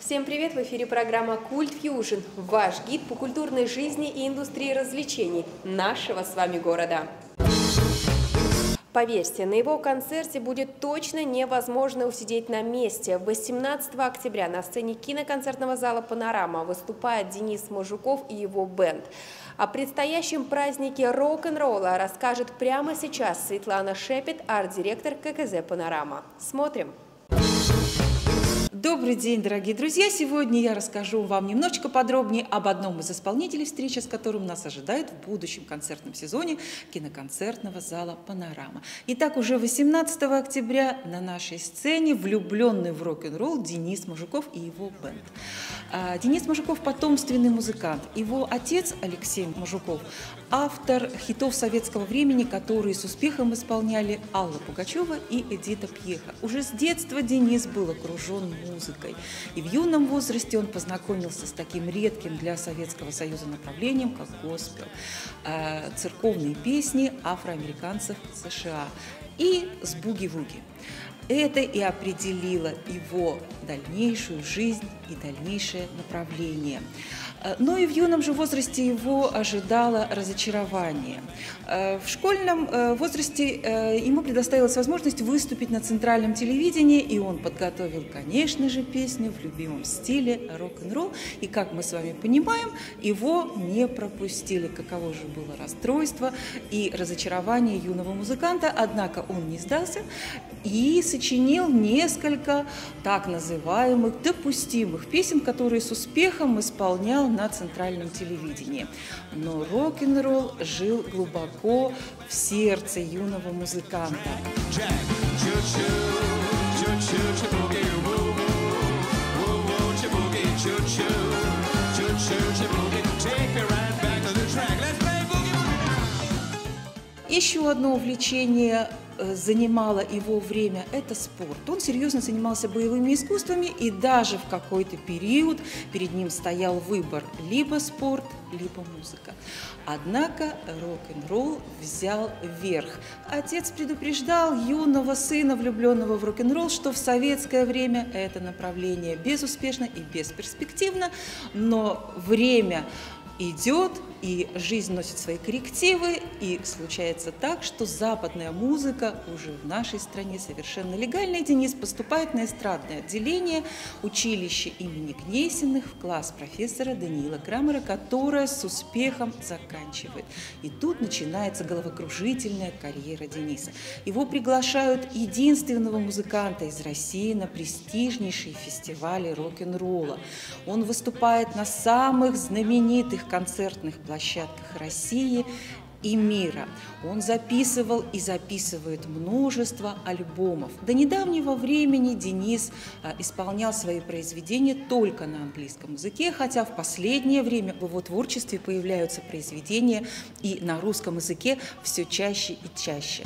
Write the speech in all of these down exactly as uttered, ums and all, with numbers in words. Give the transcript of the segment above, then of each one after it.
Всем привет! В эфире программа «Культ Фьюжн», ваш гид по культурной жизни и индустрии развлечений нашего с вами города. Поверьте, на его концерте будет точно невозможно усидеть на месте. восемнадцатого октября на сцене киноконцертного зала «Панорама» выступает Денис Мажуков и его бэнд. О предстоящем празднике рок-н-ролла расскажет прямо сейчас Светлана Шепет, арт-директор ка ка зэ «Панорама». Смотрим! Добрый день, дорогие друзья! Сегодня я расскажу вам немножечко подробнее об одном из исполнителей, встреча с которым нас ожидает в будущем концертном сезоне киноконцертного зала «Панорама». Итак, уже восемнадцатого октября на нашей сцене влюбленный в рок-н-ролл Денис Мажуков и его бэнд. Денис Мажуков – потомственный музыкант. Его отец Алексей Мажуков – автор хитов советского времени, которые с успехом исполняли Алла Пугачева и Эдита Пьеха. Уже с детства Денис был окружен музыкой. И в юном возрасте он познакомился с таким редким для Советского Союза направлением, как госпел, церковные песни афроамериканцев США и с буги-вуги. Это и определило его дальнейшую жизнь и дальнейшее направление. Но и в юном же возрасте его ожидало разочарование. В школьном возрасте ему предоставилась возможность выступить на центральном телевидении, и он подготовил, конечно же, песню в любимом стиле рок-н-ролл. И, как мы с вами понимаем, его не пропустили. Каково же было расстройство и разочарование юного музыканта, однако он не сдался и сочинил несколько так называемых допустимых песен, которые с успехом исполнял на центральном телевидении. Но рок-н-ролл жил глубоко в сердце юного музыканта. Еще одно увлечение занимало его время – это спорт. Он серьезно занимался боевыми искусствами, и даже в какой-то период перед ним стоял выбор – либо спорт, либо музыка. Однако рок-н-ролл взял верх. Отец предупреждал юного сына, влюбленного в рок-н-ролл, что в советское время это направление безуспешно и бесперспективно, но время идет, и жизнь носит свои коррективы, и случается так, что западная музыка уже в нашей стране совершенно легальная. Денис поступает на эстрадное отделение училища имени Гнесиных в класс профессора Даниила Крамера, которое с успехом заканчивает. И тут начинается головокружительная карьера Дениса. Его приглашают единственного музыканта из России на престижнейшие фестивали рок-н-ролла. Он выступает на самых знаменитых концертных площадках России и мира. Он записывал и записывает множество альбомов. До недавнего времени Денис а, исполнял свои произведения только на английском языке, хотя в последнее время в его творчестве появляются произведения и на русском языке все чаще и чаще.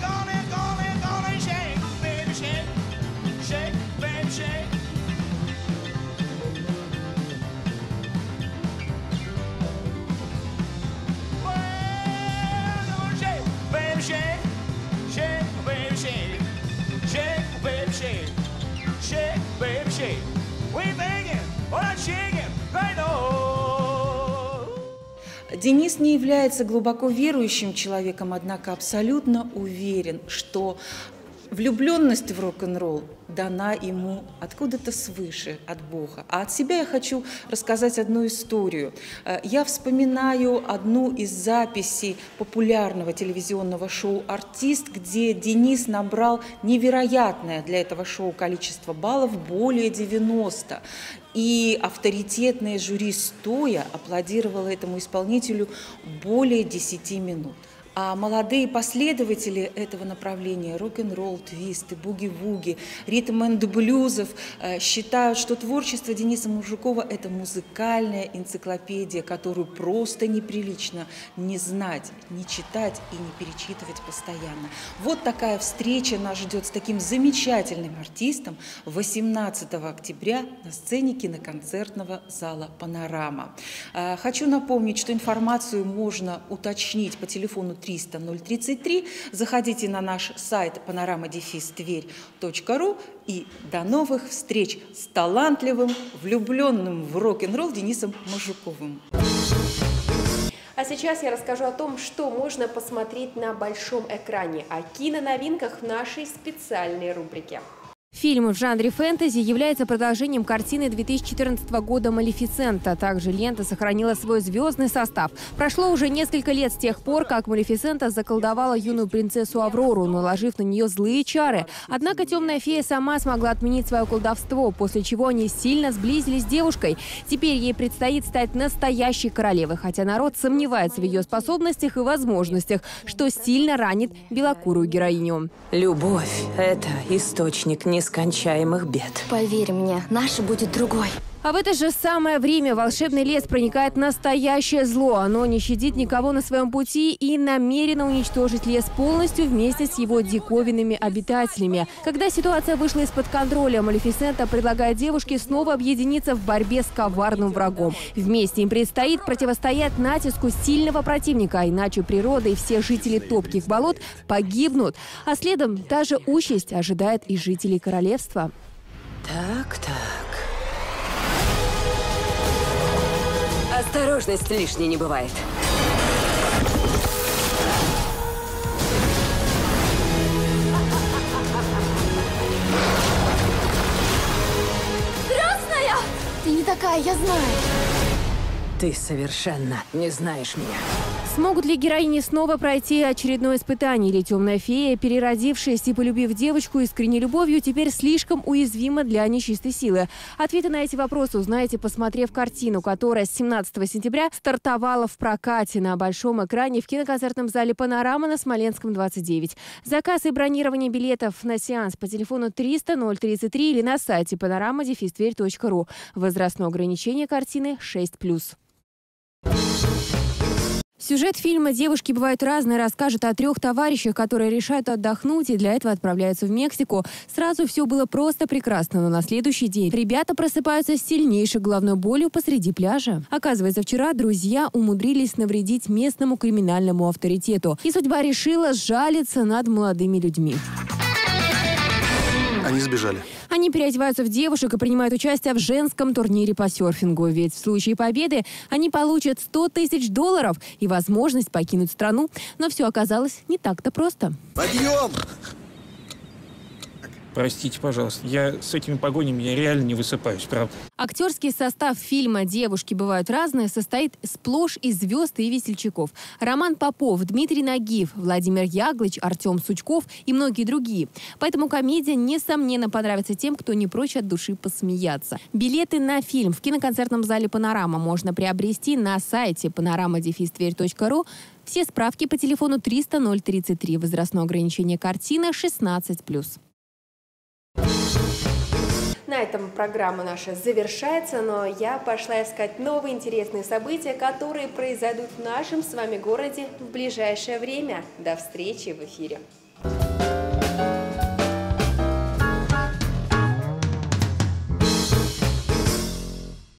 Денис не является глубоко верующим человеком, однако абсолютно уверен, что влюбленность в рок-н-ролл дана ему откуда-то свыше, от Бога. А от себя я хочу рассказать одну историю. Я вспоминаю одну из записей популярного телевизионного шоу «Артист», где Денис набрал невероятное для этого шоу количество баллов, более девяноста. И авторитетное жюри стоя аплодировало этому исполнителю более десяти минут. А молодые последователи этого направления, рок-н-ролл, твисты, буги-вуги, ритм-энд-блюзов, считают, что творчество Дениса Мажукова – это музыкальная энциклопедия, которую просто неприлично не знать, не читать и не перечитывать постоянно. Вот такая встреча нас ждет с таким замечательным артистом восемнадцатого октября на сцене киноконцертного зала «Панорама». Хочу напомнить, что информацию можно уточнить по телефону триста ноль тридцать три. Заходите на наш сайт панорама дефис тверь точка ру. И до новых встреч с талантливым, влюбленным в рок-н-ролл Денисом Мажуковым. А сейчас я расскажу о том, что можно посмотреть на большом экране, о киноновинках в нашей специальной рубрике. Фильм в жанре фэнтези является продолжением картины две тысячи четырнадцатого года «Малефисента». Также лента сохранила свой звездный состав. Прошло уже несколько лет с тех пор, как Малефисента заколдовала юную принцессу Аврору, наложив на нее злые чары. Однако темная фея сама смогла отменить свое колдовство, после чего они сильно сблизились с девушкой. Теперь ей предстоит стать настоящей королевой, хотя народ сомневается в ее способностях и возможностях, что сильно ранит белокурую героиню. Любовь – это источник нескончаемых бед. Поверь мне, наша будет другой. А в это же самое время в волшебный лес проникает настоящее зло. Оно не щадит никого на своем пути и намерено уничтожить лес полностью вместе с его диковинными обитателями. Когда ситуация вышла из-под контроля, Малефисента предлагает девушке снова объединиться в борьбе с коварным врагом. Вместе им предстоит противостоять натиску сильного противника, иначе природа и все жители топких болот погибнут. А следом та же участь ожидает и жителей королевства. Так, так. Осторожность лишней не бывает. Красная! Ты не такая, я знаю. Ты совершенно не знаешь меня. Смогут ли героини снова пройти очередное испытание? Или темная фея, переродившаяся и полюбив девочку искренней любовью, теперь слишком уязвима для нечистой силы? Ответы на эти вопросы узнаете, посмотрев картину, которая с семнадцатого сентября стартовала в прокате на большом экране в киноконцертном зале «Панорама» на Смоленском, двадцать девять. Заказ и бронирование билетов на сеанс по телефону триста ноль тридцать три или на сайте панорама дефис тверь точка ру. Возрастное ограничение картины шесть плюс. Сюжет фильма «Девушки бывают разные» расскажет о трех товарищах, которые решают отдохнуть и для этого отправляются в Мексику. Сразу все было просто прекрасно, но на следующий день ребята просыпаются с сильнейшей головной болью посреди пляжа. Оказывается, вчера друзья умудрились навредить местному криминальному авторитету. И судьба решила сжалиться над молодыми людьми. Они сбежали. Они переодеваются в девушек и принимают участие в женском турнире по серфингу. Ведь в случае победы они получат сто тысяч долларов и возможность покинуть страну. Но все оказалось не так-то просто. Подъем! Простите, пожалуйста, я с этими погонями я реально не высыпаюсь, правда. Актерский состав фильма «Девушки бывают разные» состоит сплошь из звезд и весельчаков. Роман Попов, Дмитрий Нагиев, Владимир Яглыч, Артем Сучков и многие другие. Поэтому комедия, несомненно, понравится тем, кто не прочь от души посмеяться. Билеты на фильм в киноконцертном зале «Панорама» можно приобрести на сайте панорама дефис тверь точка ру. Все справки по телефону триста ноль тридцать три. Возрастное ограничение картины шестнадцать плюс. На этом программа наша завершается, но я пошла искать новые интересные события, которые произойдут в нашем с вами городе в ближайшее время. До встречи в эфире!